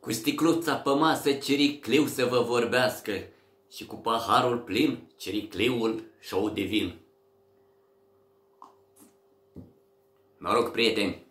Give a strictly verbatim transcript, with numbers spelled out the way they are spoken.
Cu sticluța pe masă cericliu să vă vorbească și cu paharul plin cericliul show de vin. Mă rog, prieteni,